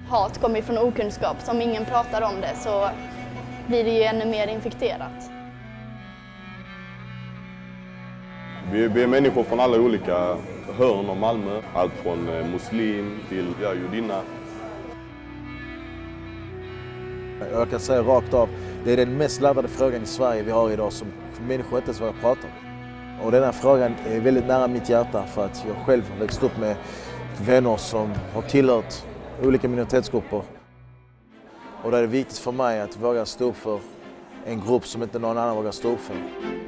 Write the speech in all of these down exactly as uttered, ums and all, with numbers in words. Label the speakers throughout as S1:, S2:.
S1: hat kommer från okunskap. Så om ingen pratar om det så blir det ju ännu mer infekterat.
S2: Vi, vi är människor från alla olika hörn av Malmö. Allt från muslim till ja, judinna.
S3: Jag kan säga rakt av, det är den mest laddade frågan i Sverige vi har idag som människor inte ens vågar prata om. Och den här frågan är väldigt nära mitt hjärta för att jag själv har växt upp med vänner som har tillhört olika minoritetsgrupper. Och det är viktigt för mig att våga stå för en grupp som inte någon annan vågar stå för.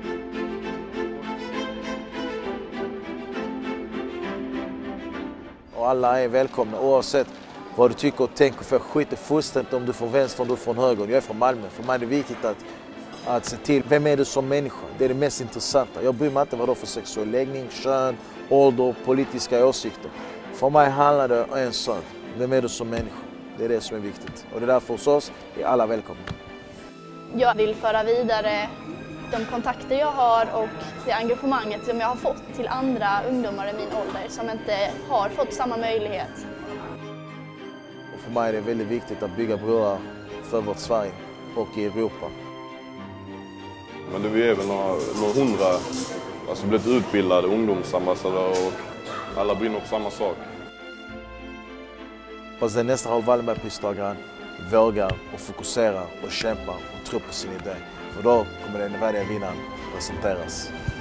S3: Och alla är välkomna oavsett vad du tycker och tänker, för jag skiter fullständigt om du är från vänster eller du är från höger. Jag är från Malmö. För mig är det viktigt att, att se till vem är du som människa. Det är det mest intressanta. Jag bryr mig inte vad du har för sexuell läggning, kön, ålder, politiska åsikter. För mig handlar det om en sak. Vem är du som människa? Det är det som är viktigt. Och det är därför hos oss är alla välkomna.
S1: Jag vill föra vidare de kontakter jag har och det engagemanget som jag har fått till andra ungdomar i min ålder som inte har fått samma möjlighet.
S3: Och för mig är det väldigt viktigt att bygga broar för vårt Sverige och i Europa.
S2: Men det, vi är väl några, några hundra alltså blivit utbildade ungdomsambassadörer och alla brinner för samma sak.
S3: Fast den nästa Raoul Wallenberg-pristagaren vågar och fokuserar och kämpar och tror på sin idé. För då kommer den värdiga vinnaren presenteras.